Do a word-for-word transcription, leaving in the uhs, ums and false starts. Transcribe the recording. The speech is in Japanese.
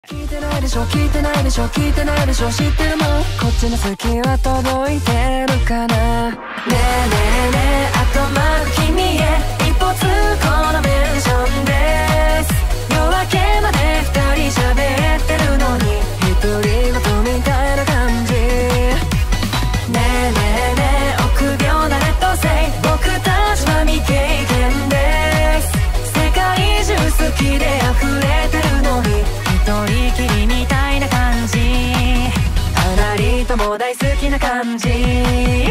聞いてないでしょ聞いてないでしょ聞いてないでしょ知ってるもんこっちの好きは届いてるかなねえねえねえあとマーク君へ一歩通行のメンションです夜明けまで二人喋ってるのに独り言みたいな感じねえねえねえ臆病なレッドセイ僕たちは未経験です世界中好きで溢れてるのに一人きりみたいな感じあまりとも大好きな感じ